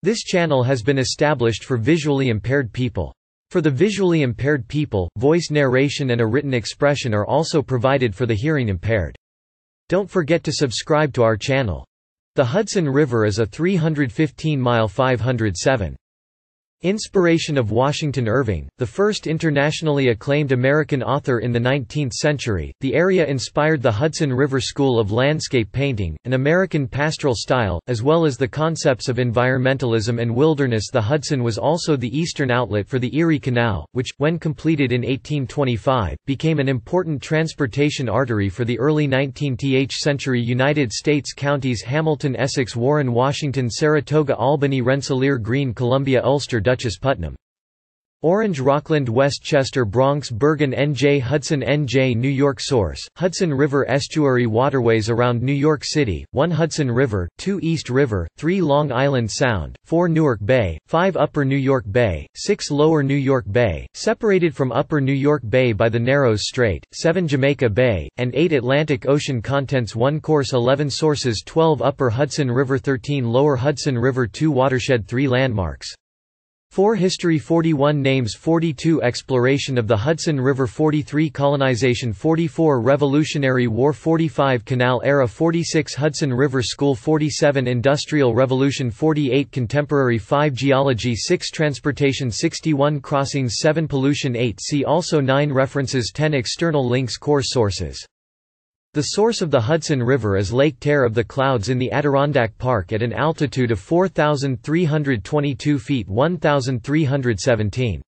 This channel has been established for visually impaired people. For the visually impaired people, voice narration and a written expression are also provided for the hearing impaired. Don't forget to subscribe to our channel. The Hudson River is a 315-mile 507. Inspiration of Washington Irving, the first internationally acclaimed American author in the 19th century. The area inspired the Hudson River School of Landscape Painting, an American pastoral style, as well as the concepts of environmentalism and wilderness. The Hudson was also the eastern outlet for the Erie Canal, which, when completed in 1825, became an important transportation artery for the early 19th century United States counties Hamilton, Essex, Warren, Washington, Saratoga, Albany, Rensselaer, Greene, Columbia, Ulster, Dutchess, Putnam, Orange, Rockland, Westchester, Bronx, Bergen, NJ, Hudson, NJ. New York. Source: Hudson River estuary waterways around New York City, 1 Hudson River, 2 East River, 3 Long Island Sound, 4 Newark Bay, 5 Upper New York Bay, 6 Lower New York Bay, separated from Upper New York Bay by the Narrows Strait, 7 Jamaica Bay, and 8 Atlantic Ocean. Contents: 1 Course, 11 Sources, 12 Upper Hudson River, 13 Lower Hudson River, 2 Watershed, 3 Landmarks, 4 History, 41 Names, 42 Exploration of the Hudson River, 43 Colonization, 44 Revolutionary War, 45 Canal Era, 46 Hudson River School, 47 Industrial Revolution, 48 Contemporary, 5 Geology, 6 Transportation, 61 Crossings, 7 Pollution, 8 See also 9 References, 10 External links. Core sources. The source of the Hudson River is Lake Terre of the Clouds in the Adirondack Park at an altitude of 4,322 feet 1,317.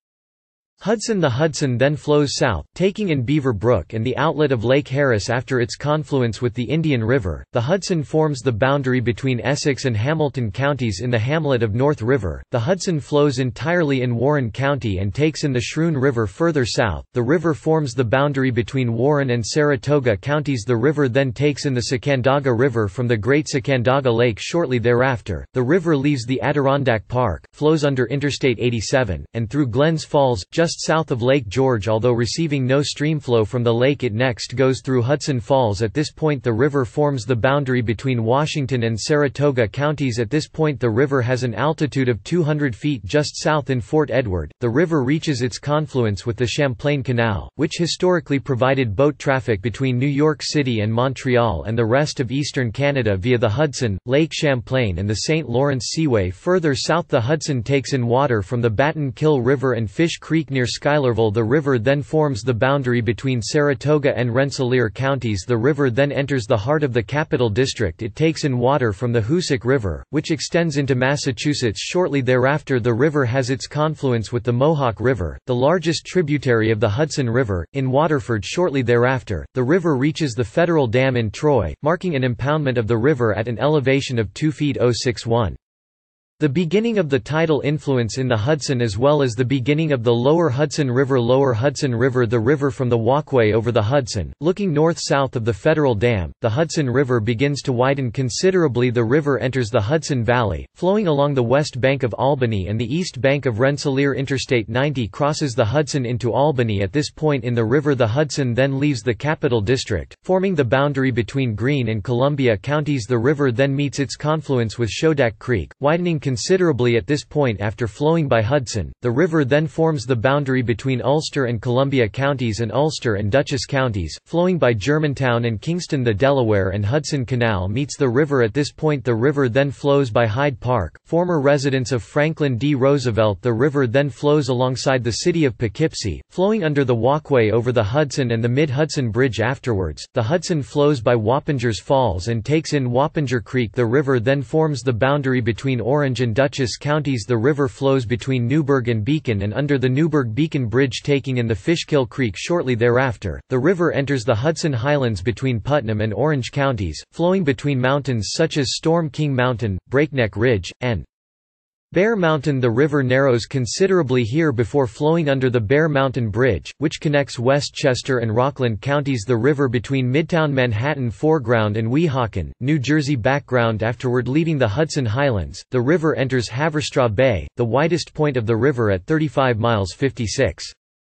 The Hudson then flows south, taking in Beaver Brook and the outlet of Lake Harris after its confluence with the Indian River. The Hudson forms the boundary between Essex and Hamilton counties in the hamlet of North River. The Hudson flows entirely in Warren County and takes in the Shroon River further south. The river forms the boundary between Warren and Saratoga counties. The river then takes in the Sacandaga River from the Great Sacandaga Lake shortly thereafter. The river leaves the Adirondack Park, flows under Interstate 87, and through Glens Falls, just south of Lake George. Although receiving no streamflow from the lake, it next goes through Hudson Falls. At this point the river forms the boundary between Washington and Saratoga counties. At this point the river has an altitude of 200 feet just south in Fort Edward. The river reaches its confluence with the Champlain Canal, which historically provided boat traffic between New York City and Montreal and the rest of eastern Canada via the Hudson, Lake Champlain and the St. Lawrence Seaway. Further south the Hudson takes in water from the Batten Kill River and Fish Creek near Schuylerville. The river then forms the boundary between Saratoga and Rensselaer counties. The river then enters the heart of the Capital District. It takes in water from the Hoosick River, which extends into Massachusetts. Shortly thereafter the river has its confluence with the Mohawk River, the largest tributary of the Hudson River, in Waterford. Shortly thereafter, the river reaches the Federal Dam in Troy, marking an impoundment of the river at an elevation of 2 feet 061. The beginning of the tidal influence in the Hudson as well as the beginning of the Lower Hudson River. Lower Hudson River, the river from the walkway over the Hudson, looking north-south of the Federal Dam, the Hudson River begins to widen considerably. The river enters the Hudson Valley, flowing along the west bank of Albany and the east bank of Rensselaer. Interstate 90 crosses the Hudson into Albany. At this point in the river the Hudson then leaves the Capital District, forming the boundary between Greene and Columbia counties. The river then meets its confluence with Shodak Creek, widening considerably at this point after flowing by Hudson. The river then forms the boundary between Ulster and Columbia counties and Ulster and Dutchess counties, flowing by Germantown and Kingston. The Delaware and Hudson Canal meets the river. At this point the river then flows by Hyde Park, former residence of Franklin D. Roosevelt. The river then flows alongside the city of Poughkeepsie, flowing under the walkway over the Hudson and the Mid-Hudson Bridge. Afterwards, the Hudson flows by Wappingers Falls and takes in Wappinger Creek. The river then forms the boundary between Orange and Dutchess counties. The river flows between Newburgh and Beacon and under the Newburgh-Beacon Bridge, taking in the Fishkill Creek. Shortly thereafter, the river enters the Hudson Highlands between Putnam and Orange counties, flowing between mountains such as Storm King Mountain, Breakneck Ridge, and Bear Mountain. The river narrows considerably here before flowing under the Bear Mountain Bridge, which connects Westchester and Rockland counties. The river between Midtown Manhattan foreground and Weehawken, New Jersey background. Afterward, leaving the Hudson Highlands, the river enters Haverstraw Bay, the widest point of the river at 35 miles 56.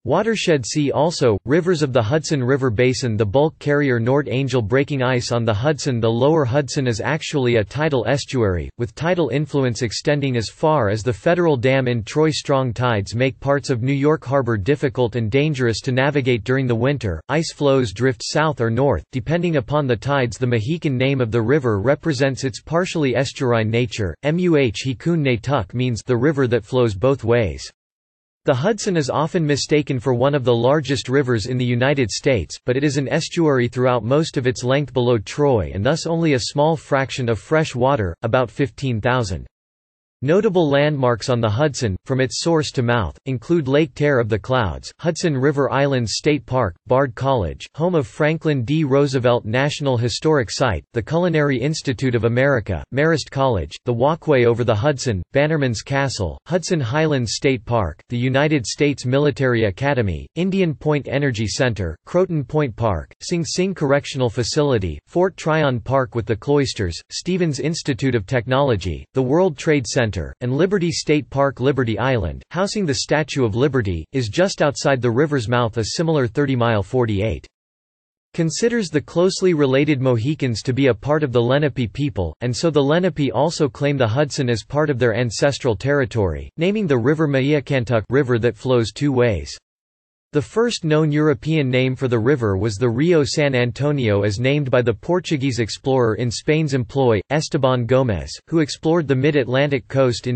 Watershed. See also, rivers of the Hudson River Basin. The bulk carrier Nord Angel breaking ice on the Hudson. The lower Hudson is actually a tidal estuary, with tidal influence extending as far as the Federal Dam in Troy. Strong tides make parts of New York Harbor difficult and dangerous to navigate during the winter. Ice flows drift south or north, depending upon the tides. The Mohican name of the river represents its partially estuarine nature. Muhikun Natuk means the river that flows both ways. The Hudson is often mistaken for one of the largest rivers in the United States, but it is an estuary throughout most of its length below Troy and thus only a small fraction of fresh water, about 15,000. Notable landmarks on the Hudson, from its source to mouth, include Lake Terre of the Clouds, Hudson River Islands State Park, Bard College, home of Franklin D. Roosevelt National Historic Site, the Culinary Institute of America, Marist College, the Walkway over the Hudson, Bannerman's Castle, Hudson Highlands State Park, the United States Military Academy, Indian Point Energy Center, Croton Point Park, Sing Sing Correctional Facility, Fort Tryon Park with the Cloisters, Stevens Institute of Technology, the World Trade Center, and Liberty State Park. Liberty Island, housing the Statue of Liberty, is just outside the river's mouth. A similar 30-mile 48 considers the closely related Mohicans to be a part of the Lenape people, and so the Lenape also claim the Hudson as part of their ancestral territory, naming the river Maiakantuk, river that flows two ways. The first known European name for the river was the Rio San Antonio, as named by the Portuguese explorer in Spain's employ, Esteban Gómez, who explored the mid-Atlantic coast in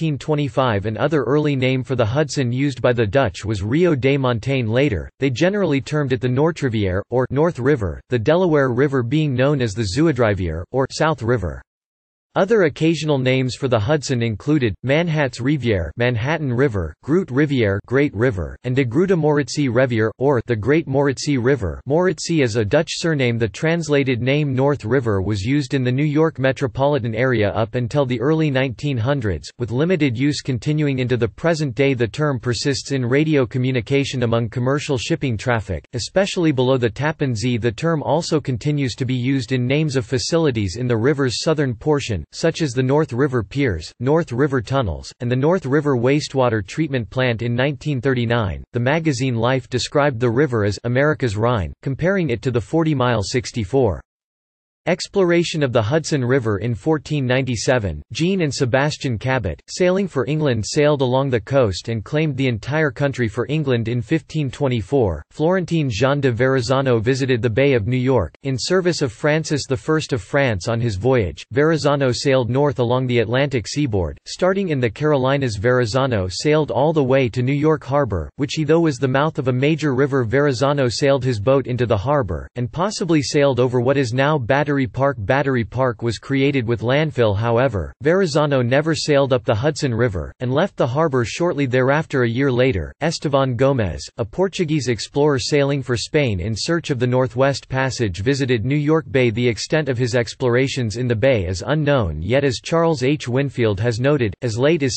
1525. Another early name for the Hudson used by the Dutch was Rio de Montagne. Later, they generally termed it the Noordrivier, or North River, the Delaware River being known as the Zuidrivier, or South River. Other occasional names for the Hudson included Manhat's Rivière, Manhattan River, Groot Rivière, Great River, and de Grote Moritzi Rivière, or the Great Moritzi River. Moritzi is a Dutch surname. The translated name North River was used in the New York metropolitan area up until the early 1900s, with limited use continuing into the present day. The term persists in radio communication among commercial shipping traffic, especially below the Tappan Zee. The term also continues to be used in names of facilities in the river's southern portion, such as the North River Piers, North River Tunnels, and the North River Wastewater Treatment Plant. In 1939, the magazine Life described the river as America's Rhine, comparing it to the 40-mile 64. Exploration of the Hudson River. In 1497, Jean and Sebastian Cabot, sailing for England, sailed along the coast and claimed the entire country for England. In 1524, Florentine Jean de Verrazano visited the Bay of New York, in service of Francis I of France. On his voyage, Verrazano sailed north along the Atlantic seaboard, starting in the Carolinas. Verrazano sailed all the way to New York Harbor, which though was the mouth of a major river, Verrazano sailed his boat into the harbor, and possibly sailed over what is now Battery Park. Battery Park was created with landfill. However, Verrazano never sailed up the Hudson River, and left the harbor shortly thereafter. A year later, Esteban Gómez, a Portuguese explorer sailing for Spain in search of the Northwest Passage, visited New York Bay. The extent of his explorations in the bay is unknown yet, as Charles H. Winfield has noted, as late as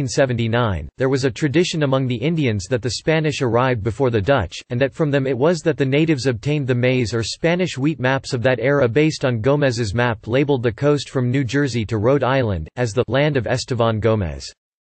1679, there was a tradition among the Indians that the Spanish arrived before the Dutch, and that from them it was that the natives obtained the maize or Spanish wheat. Maps of that era based on Gómez's map labeled the coast from New Jersey to Rhode Island, as the land of Esteban Gómez.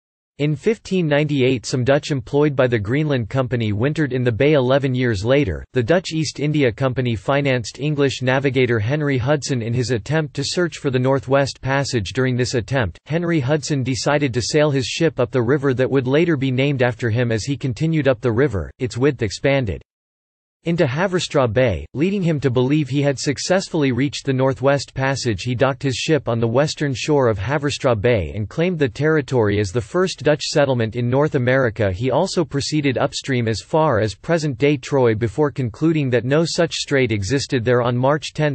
In 1598, some Dutch employed by the Greenland Company wintered in the bay. 11 years later, the Dutch East India Company financed English navigator Henry Hudson in his attempt to search for the Northwest Passage. During this attempt, Henry Hudson decided to sail his ship up the river that would later be named after him. As he continued up the river, its width expanded into Haverstraw Bay, leading him to believe he had successfully reached the Northwest Passage. He docked his ship on the western shore of Haverstraw Bay and claimed the territory as the first Dutch settlement in North America. He also proceeded upstream as far as present-day Troy before concluding that no such strait existed there. On March 10,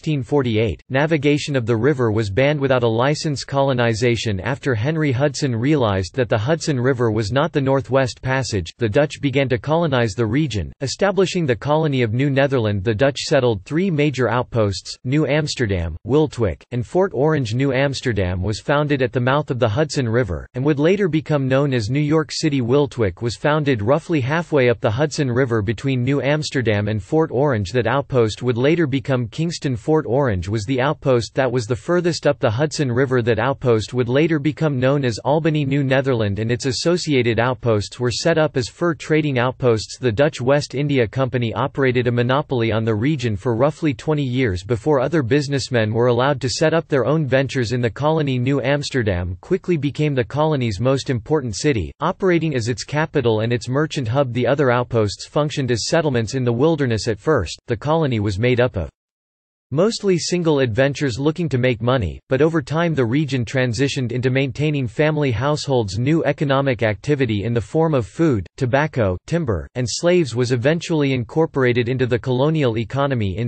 1648, navigation of the river was banned without a license. Colonization. After Henry Hudson realized that the Hudson River was not the Northwest Passage, the Dutch began to colonize the region, establishing the colony of New Netherland, the Dutch settled 3 major outposts: New Amsterdam, Wiltwyck, and Fort Orange. New Amsterdam was founded at the mouth of the Hudson River, and would later become known as New York City. Wiltwyck was founded roughly halfway up the Hudson River between New Amsterdam and Fort Orange. That outpost would later become Kingston. Fort Orange was the outpost that was the furthest up the Hudson River. That outpost would later become known as Albany, New Netherland, and its associated outposts were set up as fur trading outposts. The Dutch West India Company operated a monopoly on the region for roughly 20 years before other businessmen were allowed to set up their own ventures in the colony. New Amsterdam quickly became the colony's most important city, operating as its capital and its merchant hub. The other outposts functioned as settlements in the wilderness. At first, the colony was made up of mostly single adventurers looking to make money, but over time the region transitioned into maintaining family households. New economic activity in the form of food, tobacco, timber, and slaves was eventually incorporated into the colonial economy. In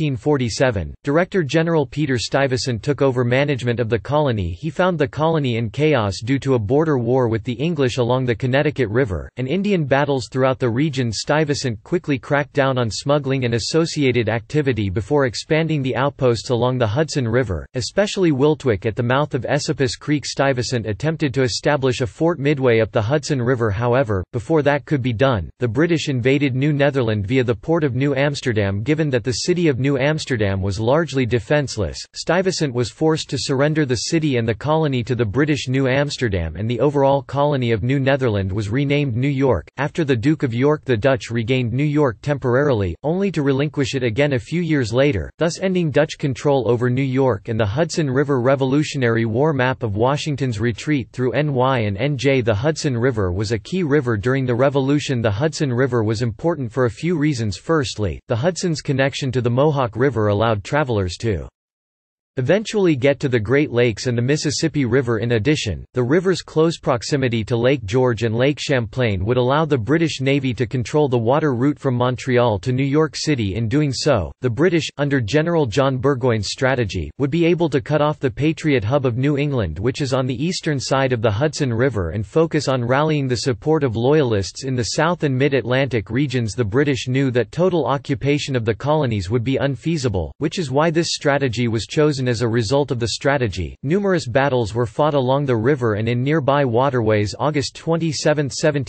1647, Director General Peter Stuyvesant took over management of the colony. He found the colony in chaos due to a border war with the English along the Connecticut River, and Indian battles throughout the region. Stuyvesant quickly cracked down on smuggling and associated activity before expanding the outposts along the Hudson River, especially Wiltwyck at the mouth of Esopus Creek. Stuyvesant attempted to establish a fort midway up the Hudson River. However, before that could be done, the British invaded New Netherland via the port of New Amsterdam. Given that the city of New Amsterdam was largely defenceless, Stuyvesant was forced to surrender the city and the colony to the British. New Amsterdam and the overall colony of New Netherland was renamed New York, after the Duke of York. The Dutch regained New York temporarily, only to relinquish it again a few years later, thus ending Dutch control over New York and the Hudson River. Revolutionary War map of Washington's retreat through NY and NJ. The Hudson River was a key river during the Revolution. The Hudson River was important for a few reasons. Firstly, the Hudson's connection to the Mohawk River allowed travelers to eventually get to the Great Lakes and the Mississippi River. In addition, the river's close proximity to Lake George and Lake Champlain would allow the British Navy to control the water route from Montreal to New York City. In doing so, the British, under General John Burgoyne's strategy, would be able to cut off the Patriot hub of New England, which is on the eastern side of the Hudson River, and focus on rallying the support of Loyalists in the South and Mid-Atlantic regions. The British knew that total occupation of the colonies would be unfeasible, which is why this strategy was chosen. As a result of the strategy, numerous battles were fought along the river and in nearby waterways. August 27,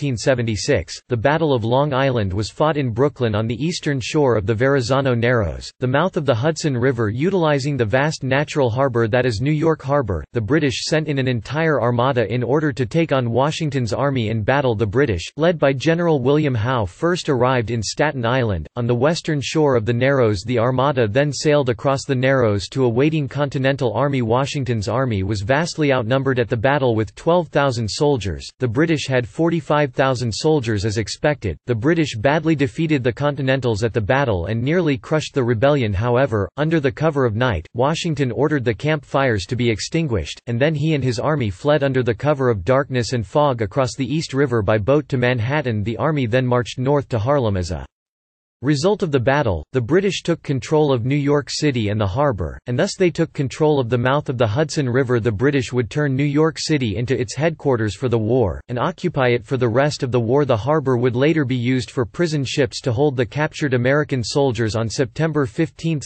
1776, the Battle of Long Island was fought in Brooklyn on the eastern shore of the Verrazano Narrows, the mouth of the Hudson River. Utilizing the vast natural harbor that is New York Harbor, the British sent in an entire armada in order to take on Washington's army in battle. The British, led by General William Howe, first arrived in Staten Island, on the western shore of the Narrows. The armada then sailed across the Narrows to a waiting Continental Army. Washington's army was vastly outnumbered at the battle with 12,000 soldiers. The British had 45,000 soldiers. As expected, the British badly defeated the Continentals at the battle and nearly crushed the rebellion. However, under the cover of night, Washington ordered the camp fires to be extinguished, and then he and his army fled under the cover of darkness and fog across the East River by boat to Manhattan. The army then marched north to Harlem. As a result of the battle, the British took control of New York City and the harbor, and thus they took control of the mouth of the Hudson River. The British would turn New York City into its headquarters for the war, and occupy it for the rest of the war. The harbor would later be used for prison ships to hold the captured American soldiers. On September 15,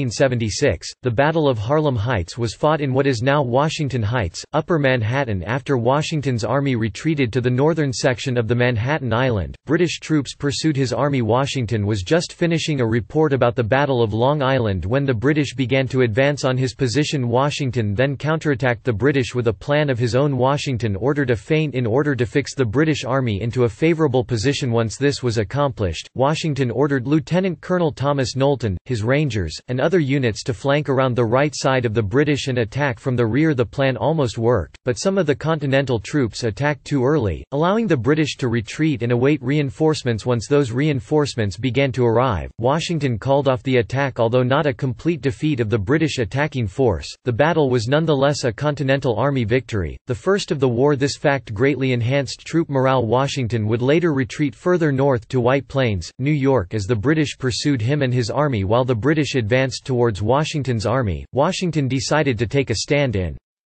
1776, the Battle of Harlem Heights was fought in what is now Washington Heights, Upper Manhattan. After Washington's army retreated to the northern section of the Manhattan Island, British troops pursued his army. Washington was just finishing a report about the Battle of Long Island when the British began to advance on his position. Washington then counterattacked the British with a plan of his own. Washington ordered a feint in order to fix the British army into a favorable position. Once this was accomplished, Washington ordered Lieutenant Colonel Thomas Knowlton, his Rangers, and other units to flank around the right side of the British and attack from the rear. The plan almost worked, but some of the Continental troops attacked too early, allowing the British to retreat and await reinforcements. Once those reinforcements began to arrive, Washington called off the attack. Although not a complete defeat of the British attacking force, the battle was nonetheless a Continental Army victory, the first of the war. This fact greatly enhanced troop morale. Washington would later retreat further north to White Plains, New York, as the British pursued him and his army. While the British advanced towards Washington's army, Washington decided to take a stand in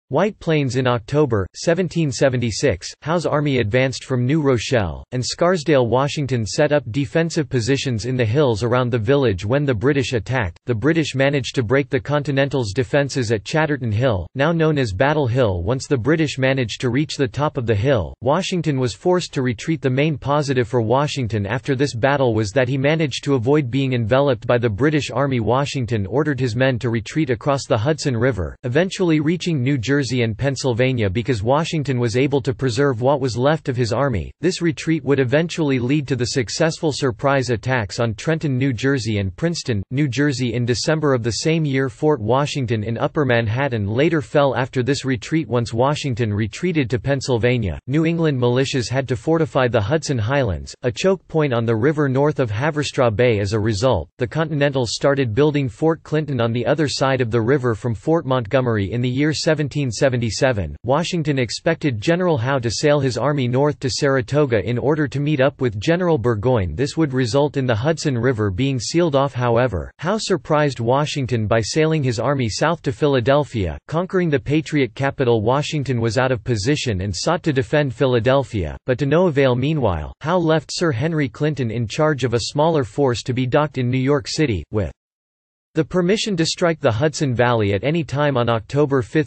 White Plains in October, 1776, Howe's army advanced from New Rochelle, and Scarsdale, Washington set up defensive positions in the hills around the village when the British attacked. The British managed to break the Continental's defences at Chatterton Hill, now known as Battle Hill. Once the British managed to reach the top of the hill, Washington was forced to retreat. The main positive for Washington after this battle was that he managed to avoid being enveloped by the British Army. Washington ordered his men to retreat across the Hudson River, eventually reaching New Jersey and Pennsylvania because Washington was able to preserve what was left of his army. This retreat would eventually lead to the successful surprise attacks on Trenton, New Jersey and Princeton, New Jersey in December of the same year. Fort Washington in Upper Manhattan later fell after this retreat. Once Washington retreated to Pennsylvania, New England militias had to fortify the Hudson Highlands, a choke point on the river north of Haverstraw Bay. As a result, the Continentals started building Fort Clinton on the other side of the river from Fort Montgomery in the year 1777. Washington expected General Howe to sail his army north to Saratoga in order to meet up with General Burgoyne. This would result in the Hudson River being sealed off. However, Howe surprised Washington by sailing his army south to Philadelphia, conquering the Patriot capital. Washington was out of position and sought to defend Philadelphia, but to no avail. Meanwhile, Howe left Sir Henry Clinton in charge of a smaller force to be docked in New York City, with the permission to strike the Hudson Valley at any time. On October 5,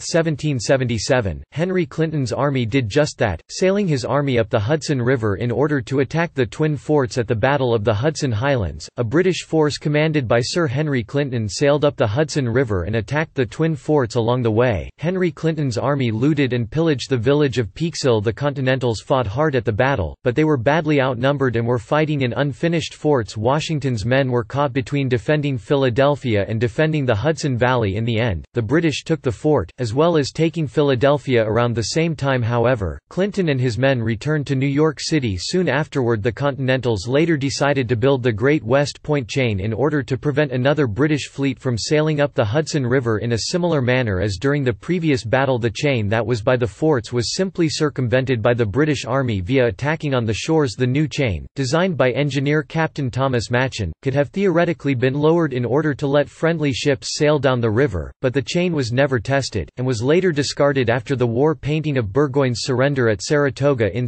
1777, Henry Clinton's army did just that, sailing his army up the Hudson River in order to attack the twin forts at the Battle of the Hudson Highlands. A British force commanded by Sir Henry Clinton sailed up the Hudson River and attacked the twin forts along the way. Henry Clinton's army looted and pillaged the village of Peekskill. The Continentals fought hard at the battle, but they were badly outnumbered and were fighting in unfinished forts. Washington's men were caught between defending Philadelphia and defending the Hudson Valley. In the end, the British took the fort, as well as taking Philadelphia around the same time. However, Clinton and his men returned to New York City soon afterward. The Continentals later decided to build the Great West Point Chain in order to prevent another British fleet from sailing up the Hudson River in a similar manner as during the previous battle. The chain that was by the forts was simply circumvented by the British Army via attacking on the shores. The new chain, designed by engineer Captain Thomas Machen, could have theoretically been lowered in order to let friendly ships sail down the river, but the chain was never tested, and was later discarded after the war. Painting of Burgoyne's surrender at Saratoga in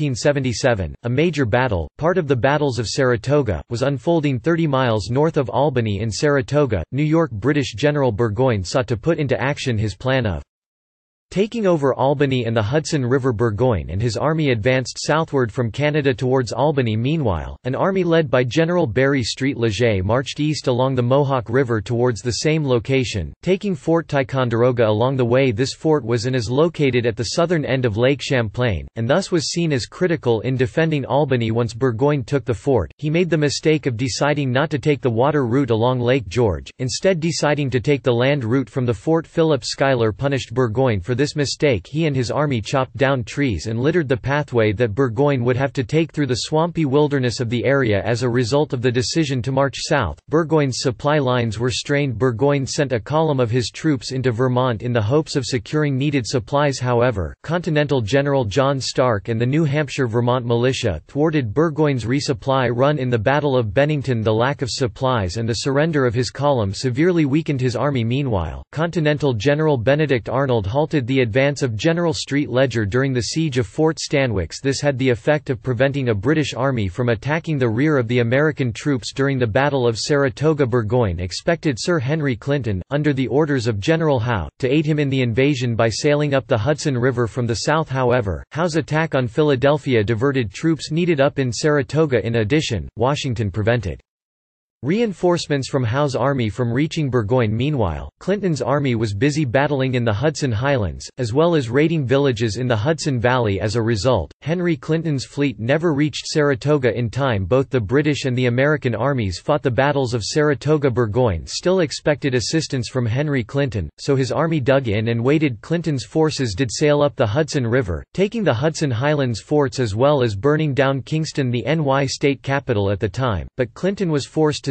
1777, a major battle, part of the battles of Saratoga, was unfolding 30 miles north of Albany. In Saratoga, New York. British General Burgoyne sought to put into action his plan of taking over Albany and the Hudson River. Burgoyne and his army advanced southward from Canada towards Albany. Meanwhile, an army led by General Barry Street Leger marched east along the Mohawk River towards the same location, taking Fort Ticonderoga along the way. This fort was and is located at the southern end of Lake Champlain, and thus was seen as critical in defending Albany. Once Burgoyne took the fort, he made the mistake of deciding not to take the water route along Lake George, instead deciding to take the land route from the fort. Philip Schuyler punished Burgoyne for this mistake. He and his army chopped down trees and littered the pathway that Burgoyne would have to take through the swampy wilderness of the area. As a result of the decision to march south, Burgoyne's supply lines were strained. Burgoyne sent a column of his troops into Vermont in the hopes of securing needed supplies. However, Continental General John Stark and the New Hampshire-Vermont militia thwarted Burgoyne's resupply run in the Battle of Bennington. The lack of supplies and the surrender of his column severely weakened his army. Meanwhile, Continental General Benedict Arnold halted the advance of General Street Leger during the siege of Fort Stanwix. This had the effect of preventing a British army from attacking the rear of the American troops during the Battle of Saratoga. Burgoyne expected Sir Henry Clinton, under the orders of General Howe, to aid him in the invasion by sailing up the Hudson River from the south. However, Howe's attack on Philadelphia diverted troops needed up in Saratoga. In addition, Washington prevented reinforcements from Howe's army from reaching Burgoyne. Meanwhile, Clinton's army was busy battling in the Hudson Highlands, as well as raiding villages in the Hudson Valley. As a result, Henry Clinton's fleet never reached Saratoga in time. Both the British and the American armies fought the battles of Saratoga. Burgoyne still expected assistance from Henry Clinton, so his army dug in and waited. Clinton's forces did sail up the Hudson River, taking the Hudson Highlands forts as well as burning down Kingston, the NY state capital at the time, but Clinton was forced to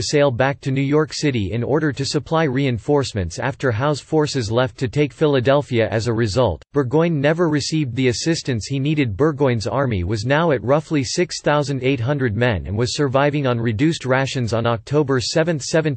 to sail back to New York City in order to supply reinforcements after Howe's forces left to take Philadelphia. As a result, Burgoyne never received the assistance he needed. Burgoyne's army was now at roughly 6,800 men and was surviving on reduced rations. On October 7,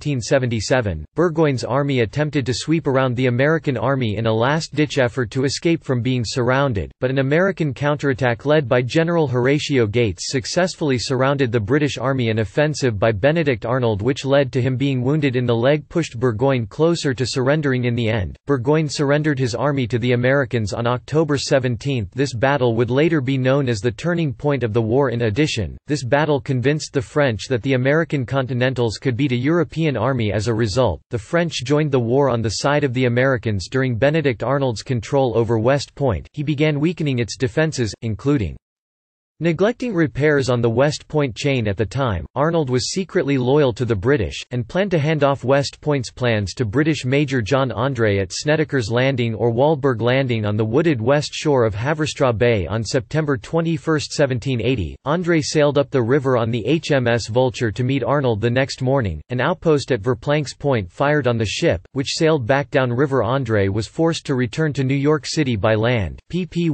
1777, Burgoyne's army attempted to sweep around the American army in a last-ditch effort to escape from being surrounded, but an American counterattack led by General Horatio Gates successfully surrounded the British Army. An offensive by Benedict Arnold which led to him being wounded in the leg pushed Burgoyne closer to surrendering. In the end, Burgoyne surrendered his army to the Americans on October 17. This battle would later be known as the turning point of the war. In addition, this battle convinced the French that the American Continentals could beat a European army. As a result, the French joined the war on the side of the Americans. During Benedict Arnold's control over West Point, he began weakening its defenses, including neglecting repairs on the West Point chain. At the time, Arnold was secretly loyal to the British, and planned to hand off West Point's plans to British Major John André at Snedeker's Landing or Walberg Landing on the wooded west shore of Haverstraw Bay. On September 21, 1780, André sailed up the river on the HMS Vulture to meet Arnold the next morning. An outpost at Verplank's Point fired on the ship, which sailed back down river. André was forced to return to New York City by land, pp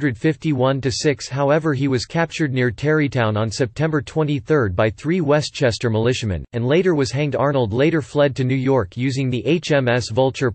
151–6. However, he was captured near Tarrytown on September 23 by 3 Westchester militiamen, and later was hanged. Arnold later fled to New York using the HMS Vulture.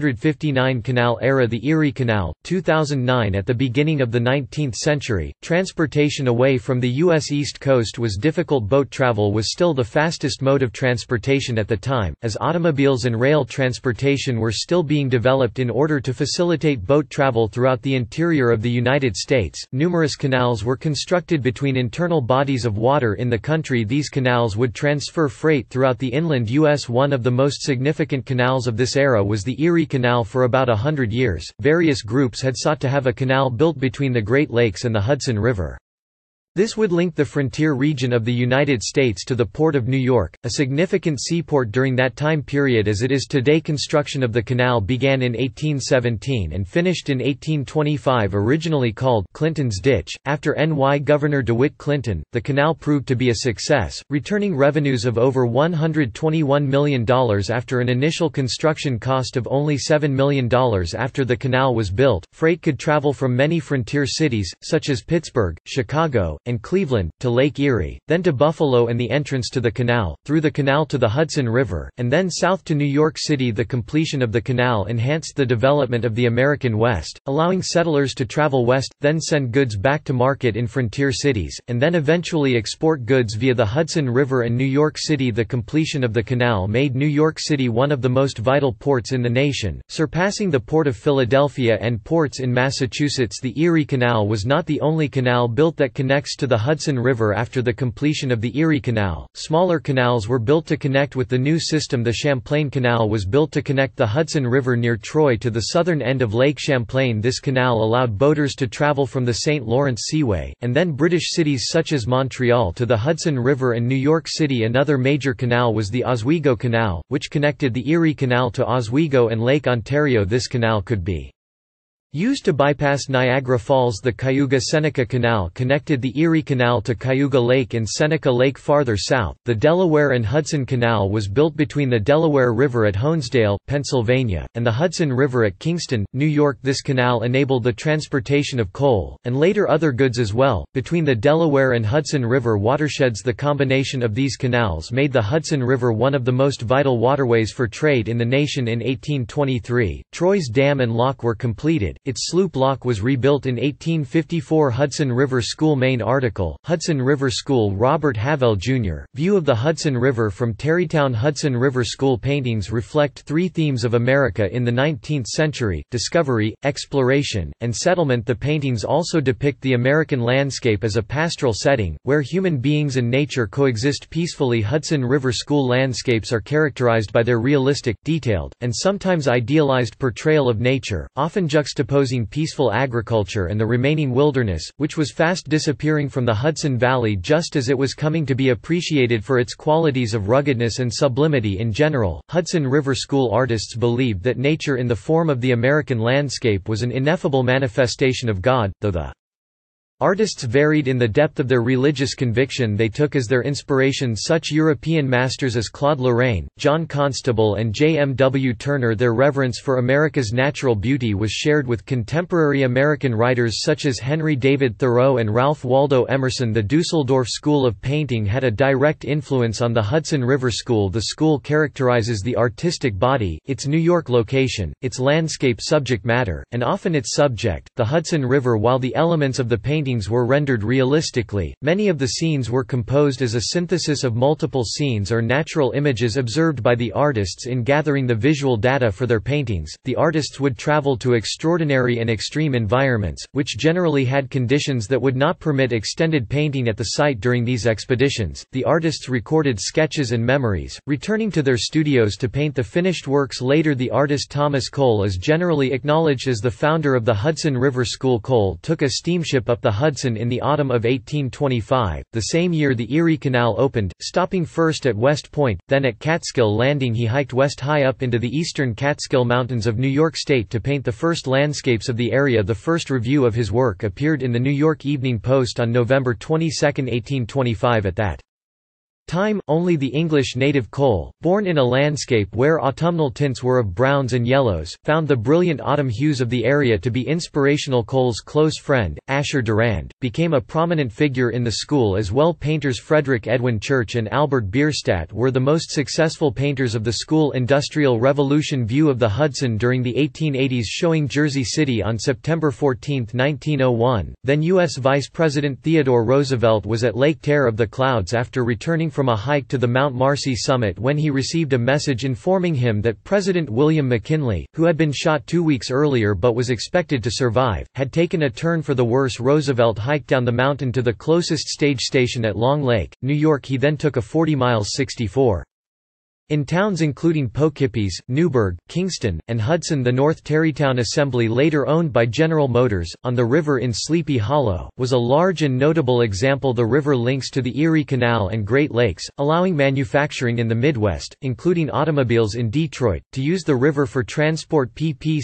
159 Canal era. The Erie Canal, 2009. At the beginning of the 19th century, transportation away from the U.S. East Coast was difficult. Boat travel was still the fastest mode of transportation at the time, as automobiles and rail transportation were still being developed. In order to facilitate boat travel throughout the interior of the United States, numerous canals were constructed between internal bodies of water in the country. These canals would transfer freight throughout the inland U.S. One of the most significant canals of this era was the Erie Canal. For about 100 years, various groups had sought to have a canal built between the Great Lakes and the Hudson River. This would link the frontier region of the United States to the Port of New York, a significant seaport during that time period as it is today. Construction of the canal began in 1817 and finished in 1825. Originally called Clinton's Ditch, after NY Governor DeWitt Clinton, the canal proved to be a success, returning revenues of over $121 million after an initial construction cost of only $7 million. After the canal was built, freight could travel from many frontier cities, such as Pittsburgh, Chicago, and Cleveland, to Lake Erie, then to Buffalo and the entrance to the canal, through the canal to the Hudson River, and then south to New York City. The completion of the canal enhanced the development of the American West, allowing settlers to travel west, then send goods back to market in frontier cities, and then eventually export goods via the Hudson River and New York City. The completion of the canal made New York City one of the most vital ports in the nation, surpassing the Port of Philadelphia and ports in Massachusetts. The Erie Canal was not the only canal built that connects to the Hudson River. After the completion of the Erie Canal, smaller canals were built to connect with the new system. The Champlain Canal was built to connect the Hudson River near Troy to the southern end of Lake Champlain. This canal allowed boaters to travel from the St. Lawrence Seaway, and then British cities such as Montreal to the Hudson River and New York City. Another major canal was the Oswego Canal, which connected the Erie Canal to Oswego and Lake Ontario. This canal could be used to bypass Niagara Falls. The Cayuga-Seneca Canal connected the Erie Canal to Cayuga Lake and Seneca Lake farther south. The Delaware and Hudson Canal was built between the Delaware River at Honesdale, Pennsylvania, and the Hudson River at Kingston, New York. This canal enabled the transportation of coal, and later other goods as well, between the Delaware and Hudson River watersheds. The combination of these canals made the Hudson River one of the most vital waterways for trade in the nation. In 1823, Troy's dam and lock were completed. Its sloop lock was rebuilt in 1854. Hudson River School. Main article, Hudson River School. Robert Havell, Jr. View of the Hudson River from Tarrytown. Hudson River School paintings reflect three themes of America in the 19th century: discovery, exploration, and settlement. The paintings also depict the American landscape as a pastoral setting, where human beings and nature coexist peacefully. Hudson River School landscapes are characterized by their realistic, detailed, and sometimes idealized portrayal of nature, often juxtaposing peaceful agriculture and the remaining wilderness, which was fast disappearing from the Hudson Valley just as it was coming to be appreciated for its qualities of ruggedness and sublimity. In general, Hudson River School artists believed that nature in the form of the American landscape was an ineffable manifestation of God, though the Artists varied in the depth of their religious conviction they took as their inspiration. Such European masters as Claude Lorraine, John Constable and J. M. W. Turner. Their reverence for America's natural beauty was shared with contemporary American writers such as Henry David Thoreau and Ralph Waldo Emerson. The Dusseldorf School of Painting had a direct influence on the Hudson River School. The school characterizes the artistic body, its New York location, its landscape subject matter, and often its subject, the Hudson River. While the elements of the painting were rendered realistically, many of the scenes were composed as a synthesis of multiple scenes or natural images observed by the artists. In gathering the visual data for their paintings, the artists would travel to extraordinary and extreme environments, which generally had conditions that would not permit extended painting at the site. During these expeditions, the artists recorded sketches and memories, returning to their studios to paint the finished works later. The artist Thomas Cole is generally acknowledged as the founder of the Hudson River School. Cole took a steamship up the Hudson in the autumn of 1825, the same year the Erie Canal opened, stopping first at West Point, then at Catskill Landing. He hiked west high up into the eastern Catskill Mountains of New York State to paint the first landscapes of the area. The first review of his work appeared in the New York Evening Post on November 22, 1825. At that time, only the English native Cole, born in a landscape where autumnal tints were of browns and yellows, found the brilliant autumn hues of the area to be inspirational. Cole's close friend, Asher Durand, became a prominent figure in the school as well. Painters Frederick Edwin Church and Albert Bierstadt were the most successful painters of the school. Industrial Revolution view of the Hudson during the 1880s, showing Jersey City on September 14, 1901. Then U.S. Vice President Theodore Roosevelt was at Lake Terror of the Clouds after returning from a hike to the Mount Marcy summit when he received a message informing him that President William McKinley, who had been shot 2 weeks earlier but was expected to survive, had taken a turn for the worse. Roosevelt hiked down the mountain to the closest stage station at Long Lake, New York. He then took a 40 miles 64 in towns including Poughkeepsie, Newburgh, Kingston, and Hudson. The North Tarrytown Assembly, later owned by General Motors, on the river in Sleepy Hollow, was a large and notable example. The river links to the Erie Canal and Great Lakes, allowing manufacturing in the Midwest, including automobiles in Detroit, to use the river for transport. pp.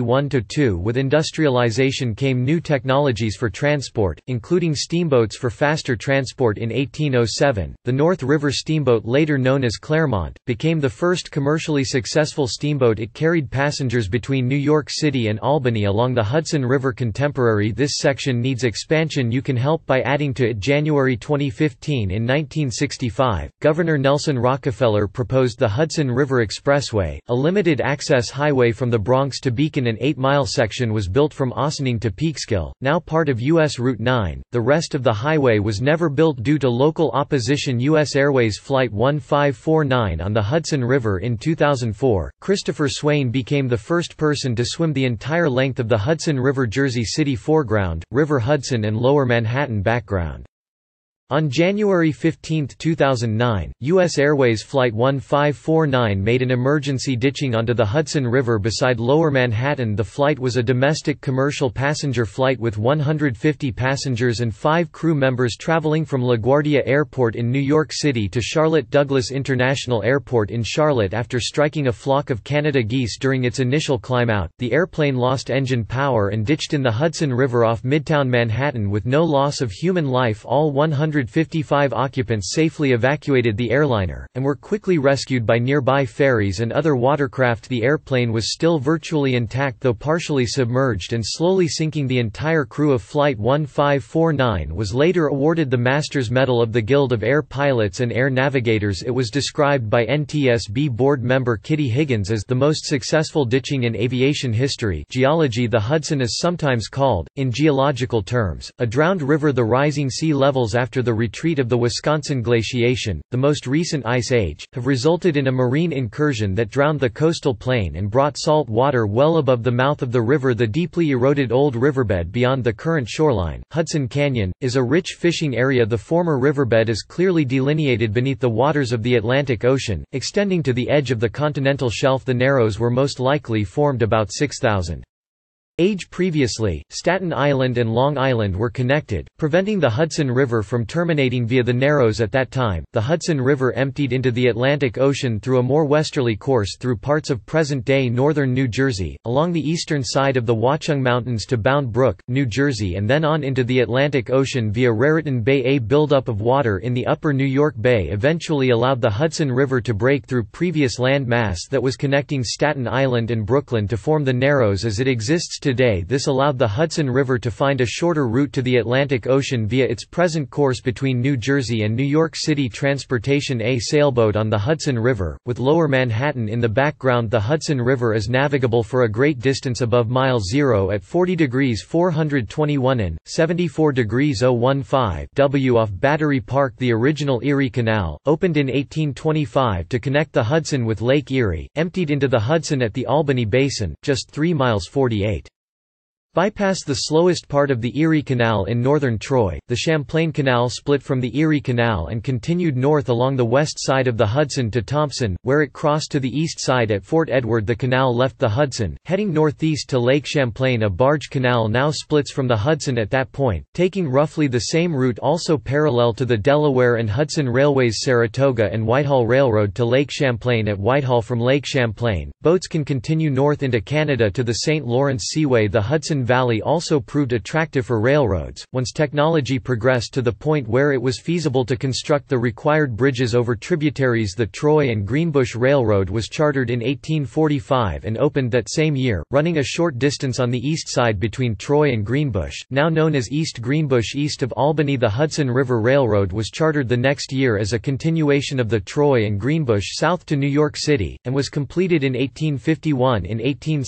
71–2. With industrialization came new technologies for transport, including steamboats for faster transport. In 1807, the North River Steamboat, later known as Claremont, became the first commercially successful steamboat. It carried passengers between New York City and Albany along the Hudson River. Contemporary. This section needs expansion. You can help by adding to it. January 2015. In 1965, Governor Nelson Rockefeller proposed the Hudson River Expressway, a limited-access highway from the Bronx to Beacon. An 8-mile section was built from Ossining to Peekskill, now part of U.S. Route 9. The rest of the highway was never built due to local opposition. U.S. Airways Flight 1549 on the Hudson River. In 2004, Christopher Swain became the first person to swim the entire length of the Hudson River. Jersey City foreground, River Hudson and Lower Manhattan background. On January 15, 2009, U.S. Airways Flight 1549 made an emergency ditching onto the Hudson River beside Lower Manhattan. The flight was a domestic commercial passenger flight with 150 passengers and 5 crew members traveling from LaGuardia Airport in New York City to Charlotte Douglas International Airport in Charlotte. After striking a flock of Canada geese during its initial climb out, the airplane lost engine power and ditched in the Hudson River off Midtown Manhattan with no loss of human life. All 155 occupants safely evacuated the airliner, and were quickly rescued by nearby ferries and other watercraft. The airplane was still virtually intact though partially submerged and slowly sinking. The entire crew of Flight 1549 was later awarded the Master's Medal of the Guild of Air Pilots and Air Navigators. It was described by NTSB board member Kitty Higgins as the most successful ditching in aviation history. Geology. The Hudson is sometimes called, in geological terms, a drowned river. The rising sea levels after the retreat of the Wisconsin glaciation, the most recent ice age, have resulted in a marine incursion that drowned the coastal plain and brought salt water well above the mouth of the river. The deeply eroded old riverbed beyond the current shoreline, Hudson Canyon, is a rich fishing area. The former riverbed is clearly delineated beneath the waters of the Atlantic Ocean, extending to the edge of the continental shelf. The Narrows were most likely formed about 6,000 Age previously, Staten Island and Long Island were connected, preventing the Hudson River from terminating via the Narrows at that time. The Hudson River emptied into the Atlantic Ocean through a more westerly course through parts of present-day northern New Jersey, along the eastern side of the Watchung Mountains to Bound Brook, New Jersey, and then on into the Atlantic Ocean via Raritan Bay. A buildup of water in the upper New York Bay eventually allowed the Hudson River to break through previous land mass that was connecting Staten Island and Brooklyn to form the Narrows as it exists today. This allowed the Hudson River to find a shorter route to the Atlantic Ocean via its present course between New Jersey and New York City. Transportation. A sailboat on the Hudson River, with Lower Manhattan in the background. The Hudson River is navigable for a great distance above mile zero at 40 degrees 421 in, 74 degrees 015 W off Battery Park. The original Erie Canal, opened in 1825 to connect the Hudson with Lake Erie, emptied into the Hudson at the Albany Basin, just 3 miles 48. Bypass the slowest part of the Erie Canal in northern Troy. The Champlain Canal split from the Erie Canal and continued north along the west side of the Hudson to Thompson, where it crossed to the east side at Fort Edward. The canal left the Hudson, heading northeast to Lake Champlain. A barge canal now splits from the Hudson at that point, taking roughly the same route, also parallel to the Delaware and Hudson Railway's Saratoga and Whitehall Railroad to Lake Champlain. At Whitehall from Lake Champlain, boats can continue north into Canada to the St. Lawrence Seaway. The Hudson Valley also proved attractive for railroads, once technology progressed to the point where it was feasible to construct the required bridges over tributaries. The Troy and Greenbush Railroad was chartered in 1845 and opened that same year, running a short distance on the east side between Troy and Greenbush, now known as East Greenbush east of Albany. The Hudson River Railroad was chartered the next year as a continuation of the Troy and Greenbush south to New York City, and was completed in 1851. In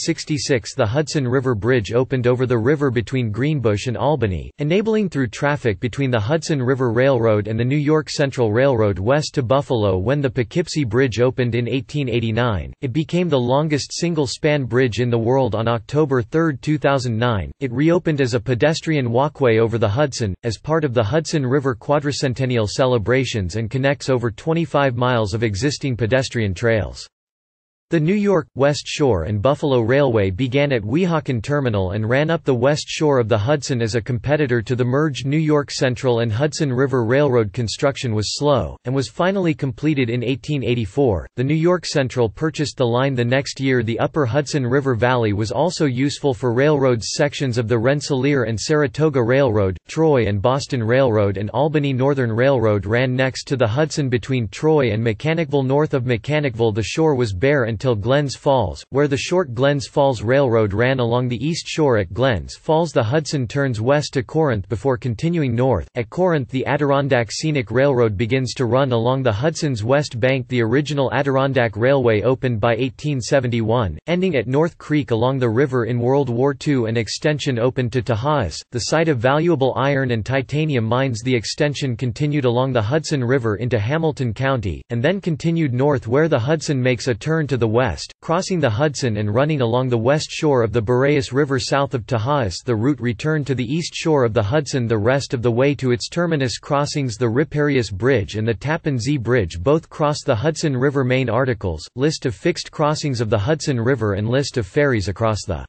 1866 the Hudson River Bridge opened over the river between Greenbush and Albany, enabling through traffic between the Hudson River Railroad and the New York Central Railroad west to Buffalo. When the Poughkeepsie Bridge opened in 1889, it became the longest single-span bridge in the world. On October 3, 2009, it reopened as a pedestrian walkway over the Hudson, as part of the Hudson River Quadricentennial celebrations, and connects over 25 miles of existing pedestrian trails. The New York, West Shore and Buffalo Railway began at Weehawken Terminal and ran up the west shore of the Hudson as a competitor to the merged New York Central and Hudson River Railroad. Construction was slow, and was finally completed in 1884. The New York Central purchased the line the next year. The upper Hudson River Valley was also useful for railroads. Sections of the Rensselaer and Saratoga Railroad, Troy and Boston Railroad and Albany Northern Railroad ran next to the Hudson between Troy and Mechanicville. North of Mechanicville the shore was bare until Glens Falls, where the short Glens Falls Railroad ran along the east shore. At Glens Falls the Hudson turns west to Corinth before continuing north. At Corinth the Adirondack Scenic Railroad begins to run along the Hudson's west bank. The original Adirondack Railway opened by 1871, ending at North Creek along the river in World War II. An extension opened to Tahaas, the site of valuable iron and titanium mines. The extension continued along the Hudson River into Hamilton County, and then continued north where the Hudson makes a turn to the west, crossing the Hudson and running along the west shore of the Boreas River south of Tahaas. The route returned to the east shore of the Hudson the rest of the way to its terminus crossings. The Riparius Bridge and the Tappan Zee Bridge both cross the Hudson River. Main articles, list of fixed crossings of the Hudson River and list of ferries across the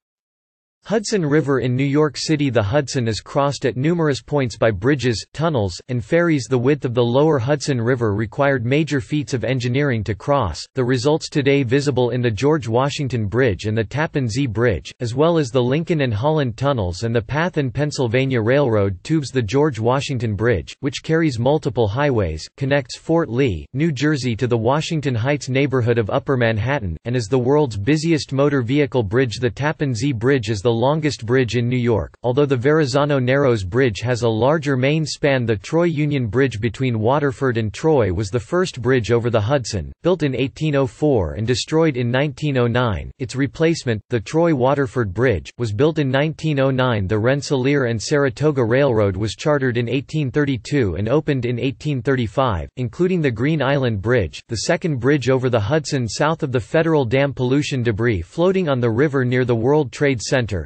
Hudson River in New York City. The Hudson is crossed at numerous points by bridges, tunnels, and ferries. The width of the lower Hudson River required major feats of engineering to cross, the results today visible in the George Washington Bridge and the Tappan Zee Bridge, as well as the Lincoln and Holland tunnels and the Path and Pennsylvania Railroad tubes. The George Washington Bridge, which carries multiple highways, connects Fort Lee, New Jersey to the Washington Heights neighborhood of Upper Manhattan, and is the world's busiest motor vehicle bridge. The Tappan Zee Bridge is the longest bridge in New York, although the Verrazano Narrows Bridge has a larger main span. The Troy Union Bridge between Waterford and Troy was the first bridge over the Hudson, built in 1804 and destroyed in 1909. Its replacement, the Troy-Waterford Bridge, was built in 1909. The Rensselaer and Saratoga Railroad was chartered in 1832 and opened in 1835, including the Green Island Bridge, the second bridge over the Hudson south of the Federal Dam. Pollution debris floating on the river near the World Trade Center,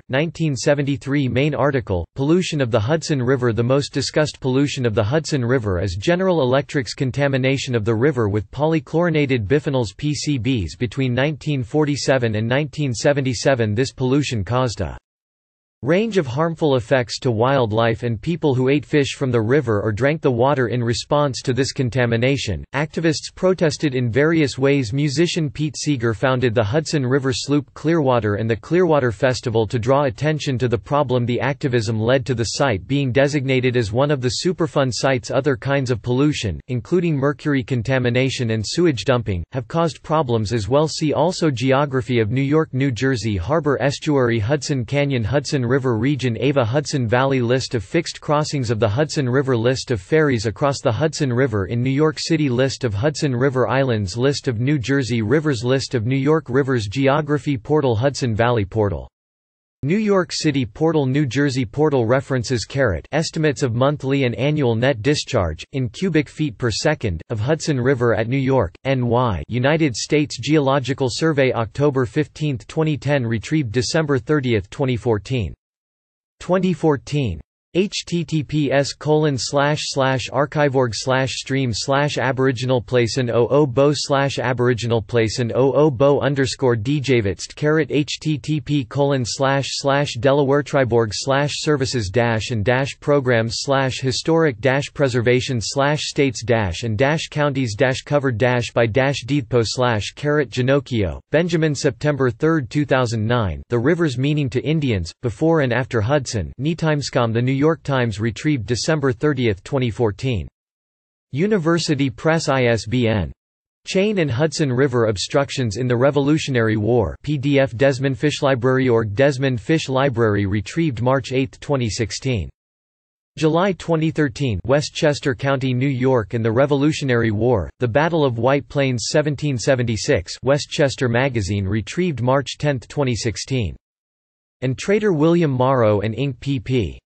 1973. Main article, Pollution of the Hudson River. The most discussed pollution of the Hudson River is General Electric's contamination of the river with polychlorinated biphenyls (PCBs) between 1947 and 1977. This pollution caused a Range of harmful effects to wildlife and people who ate fish from the river or drank the water in response to this contamination. Activists protested in various ways. Musician Pete Seeger founded the Hudson River Sloop Clearwater and the Clearwater Festival to draw attention to the problem. The activism led to the site being designated as one of the Superfund sites. Other kinds of pollution, including mercury contamination and sewage dumping, have caused problems as well. See also Geography of New York, New Jersey Harbor Estuary, Hudson Canyon, Hudson River region, Ava Hudson Valley, list of fixed crossings of the Hudson River, list of ferries across the Hudson River in New York City, list of Hudson River Islands, list of New Jersey rivers, list of New York rivers. Geography portal, Hudson Valley portal, New York City portal, New Jersey portal. References: estimates of monthly and annual net discharge, in cubic feet per second, of Hudson River at New York, NY, United States. Geological Survey, October 15, 2010, retrieved December 30, 2014. https://archivorg/stream/aboriginalplace/aboriginalplace/00bo_djvitst http://delaware-triborough/services-and-programs/historic-preservation/states-and-counties-covered-by-deedpo/Ginocchio, Benjamin, September 3, 2009. The Rivers Meaning to Indians, Before and After Hudson. Timescom. The New York Times, retrieved December 30, 2014. University Press. ISBN. Chain and Hudson River Obstructions in the Revolutionary War. PDF. Desmond Fish Library. Org. Desmond Fish Library, retrieved March 8, 2016. July 2013. Westchester County, New York and the Revolutionary War, The Battle of White Plains 1776. Westchester Magazine, retrieved March 10, 2016. And Trader William Morrow and Inc. pp.